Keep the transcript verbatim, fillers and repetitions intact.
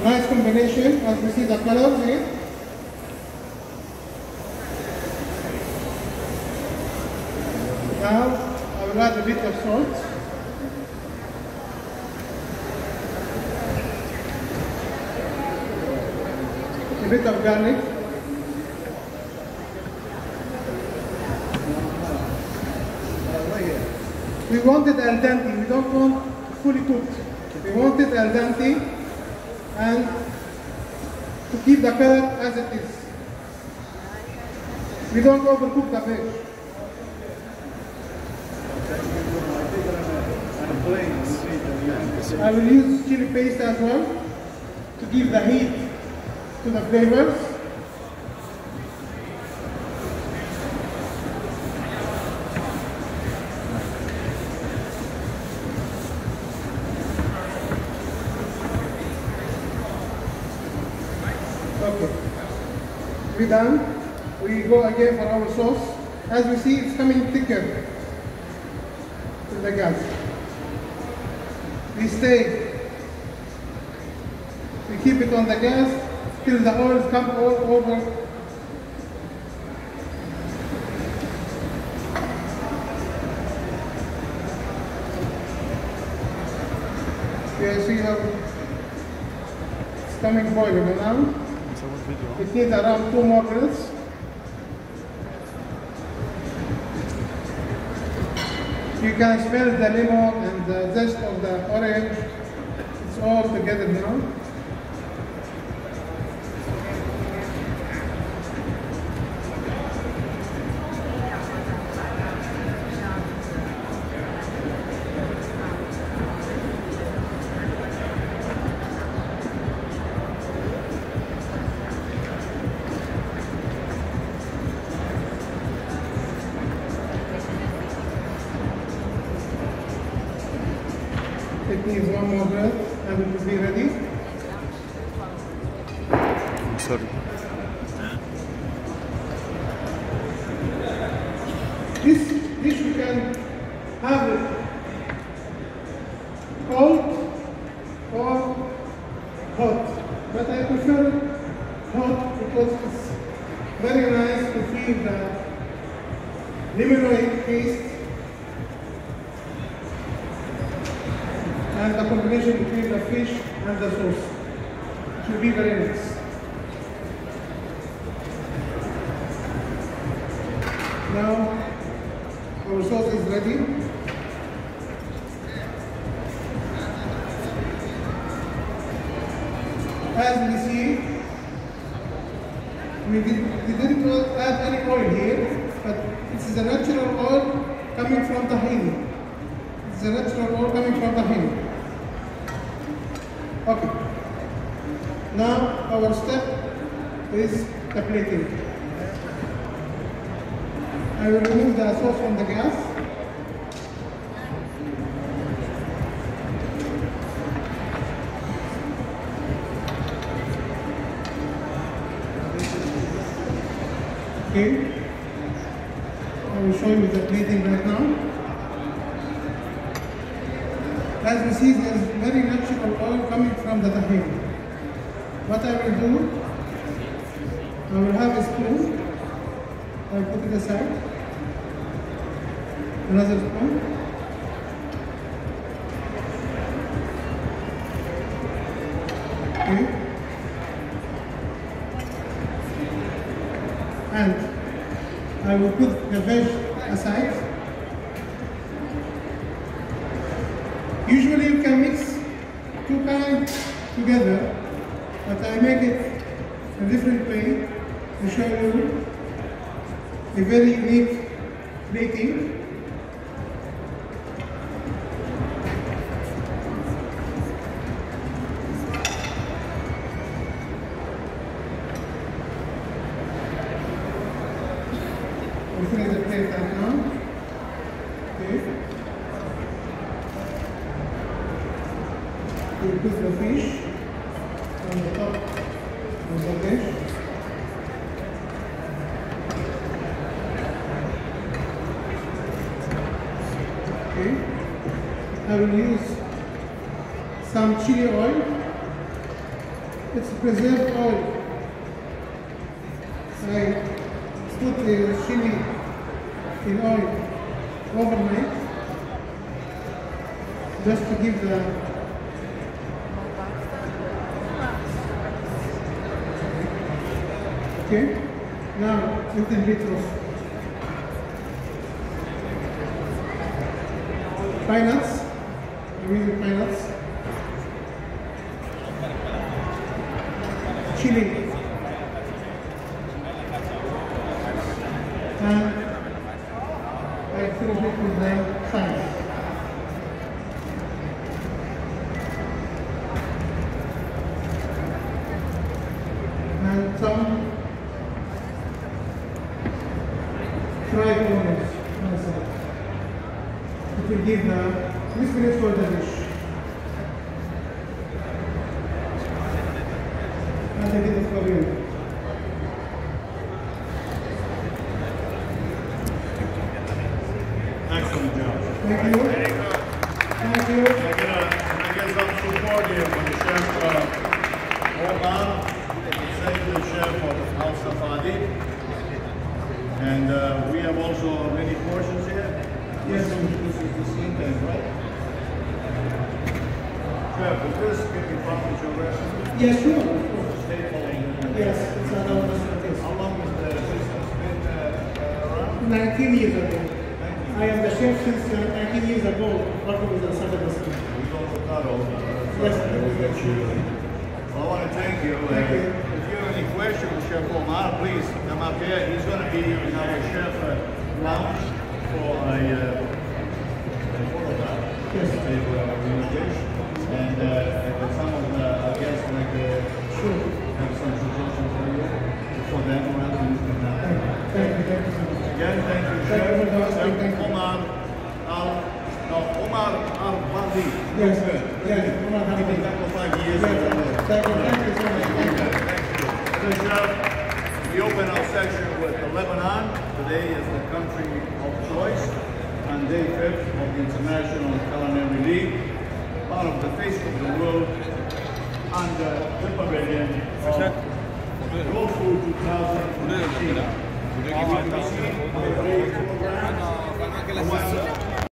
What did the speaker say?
Nice combination as we see the colors here. Now I will add a bit of salt. A bit of garlic. We want it al dente, we don't want fully cooked. We want it al dente and to keep the color as it is. We don't overcook the fish. I will use chili paste as well to give the heat to the flavors. Okay, we're done. We go again for our sauce. As we see, it's coming thicker to the gas. We stay, we keep it on the gas till the oils come all over. You see how it's coming boiling now. It needs around two more minutes. You can smell the lemon and the zest of the orange. It's all together now. It needs one more breath and it will be ready. I'm sorry. This dish we can have it cold or hot, but I prefer it hot because it's very nice to feel the lemon taste and the combination between the fish and the sauce. It will be very nice. Now our sauce is ready. As we see, we, did, we didn't add any oil here, but this is a natural oil coming from tahini. It's a natural oil coming from tahini. Okay. Now our step is the plating. I will remove the sauce from the gas. Okay. I will show you the plating right now. As we see, there is very natural oil coming from the tahini. What I will do, I will have a spoon. I will put it aside. Another spoon. Okay. And I will put the veg aside. Usually you can mix two kinds together, but I make it a different way to show you a very unique plating. We'll finish the plate right now. Okay. We put the fish on the top of the dish. Okay. I will use some chili oil it's preserved oil. I put the chili in oil overnight just to give the okay. Now little bit of pine nuts. I'm using pine nuts. Chili. And I finish it with the thyme. And some fried onions on the side. It will give the this minute for the dish. And I did it for you. Excellent job. Thank you. Very good. Thank you. Can I get, a, can I get some support here from the chef uh, Omar, executive chef of Al Safadi. And uh, we have also many portions here. Yes. This is the same thing, right? Chef, is this can be published your recipe? Yes, sure. Of course. Staple in Yes, it's another recipe. How long has the business been uh, around? nineteen years ago. I am the chef since uh, nineteen years ago, working with the Southern recipe. We go to Caro. Yes. We'll get you. Well, I want to thank you. Thank you. If you have any questions, Chef Omar, please come up here. He's going to be in our chef uh, lounge for a uh, photograph. Yes. A uh, dish. And uh, some of the uh, guests like uh, Sure. have some suggestions for you, for them, rather you can uh, Thank you. Thank you so much. Again, thank you, Thank Chef. you for the Chef thank you. Omar Al, no, Omar Harbaly. Yes. Good. Yes. Omar He's been Harbaly. back for five years. Yes. Thank you. Thank you so much. Thank you. So, Chef, we open our session with Lebanon. Today is the country of choice on day fifth of the International Culinary League, part of the face of the world, under the pavilion of Gulfood twenty nineteen. Our cuisine, our food program,